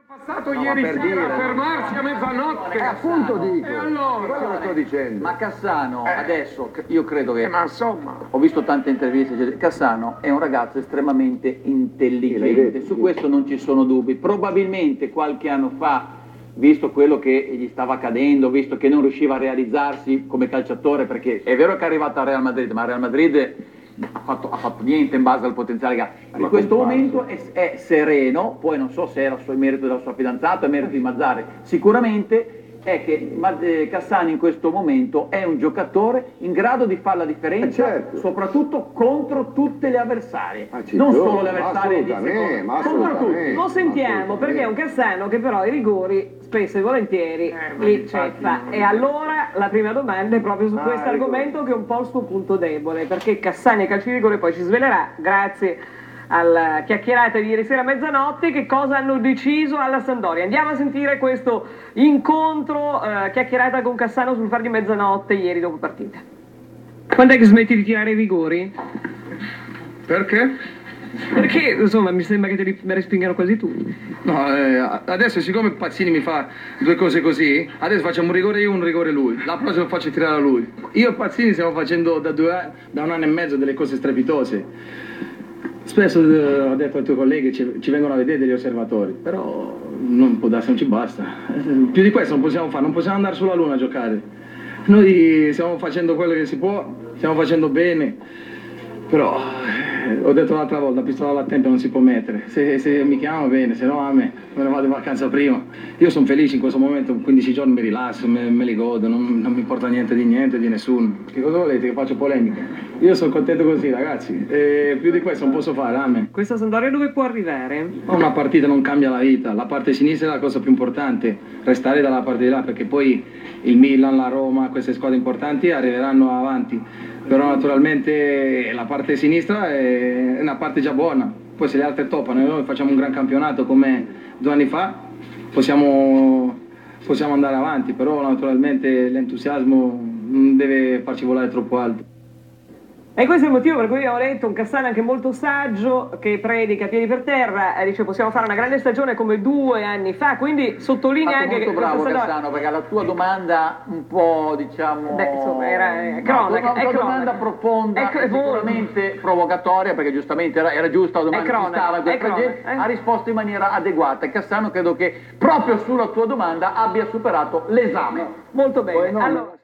Passato ieri sera a fermarsi a mezzanotte. Appunto dico. E allora? Quello che sto dicendo. Ma Cassano, adesso, io credo che... Ma insomma... Ho visto tante interviste, Cassano è un ragazzo estremamente intelligente, su questo non ci sono dubbi. Probabilmente qualche anno fa, visto quello che gli stava accadendo, visto che non riusciva a realizzarsi come calciatore, perché è vero che è arrivato al Real Madrid, ma il Real Madrid ha fatto niente in base al potenziale che ha. In questo momento è sereno, poi non so se era il merito della sua fidanzata, il merito di Mazzarri, sicuramente è che Cassano in questo momento è un giocatore in grado di fare la differenza, certo, soprattutto contro tutte le avversarie, non solo le avversarie di seconda, contro tutti. Lo sentiamo perché è un Cassano che però i rigori spesso e volentieri li ceffa, e allora la prima domanda è proprio su questo argomento, che è un po' il suo punto debole, perché Cassani e calci di rigore poi ci svelerà, grazie alla chiacchierata di ieri sera a mezzanotte, che cosa hanno deciso alla Sampdoria. Andiamo a sentire questo incontro, chiacchierata con Cassano sul far di mezzanotte ieri dopo partita. Quando è che smetti di tirare i rigori? Perché? Perché insomma mi sembra che te li respingano quasi tutti. No, adesso siccome Pazzini mi fa due cose così, adesso facciamo un rigore io, un rigore lui, la prossima lo faccio tirare a lui. Io e Pazzini stiamo facendo da un anno e mezzo delle cose strepitose. Spesso ho detto ai tuoi colleghi ci vengono a vedere degli osservatori, però non può darsi, non ci basta. Più di questo non possiamo fare, non possiamo andare sulla luna a giocare. Noi stiamo facendo quello che si può, stiamo facendo bene, però ho detto l'altra volta, la pistola alla tempia non si può mettere. Se mi chiamano bene, se no a me ne vado in vacanza prima. Io sono felice in questo momento, 15 giorni mi rilasso, me li godo, non mi importa niente, di nessuno. Che cosa volete, che faccio polemica? Io sono contento così, ragazzi, più di questo non posso fare, amen. Questa Sampdoria dove può arrivare? Una partita non cambia la vita, la parte sinistra è la cosa più importante, restare dalla parte di là, perché poi il Milan, la Roma, queste squadre importanti arriveranno avanti, però naturalmente la parte sinistra è una parte già buona, poi se le altre toppano e noi facciamo un gran campionato come 2 anni fa, possiamo andare avanti, però naturalmente l'entusiasmo non deve farci volare troppo alto. E questo è il motivo per cui abbiamo letto un Cassano anche molto saggio, che predica a piedi per terra, dice possiamo fare una grande stagione come 2 anni fa, quindi sottolinea anche molto che... bravo Cassano, perché alla tua domanda un po', diciamo... Beh, insomma, era cronaca, una domanda profonda, sicuramente provocatoria, perché giustamente era giusta la domanda che stava in quel progetto, ha risposto in maniera adeguata, e Cassano credo che proprio sulla tua domanda abbia superato l'esame. Molto bene. Allora...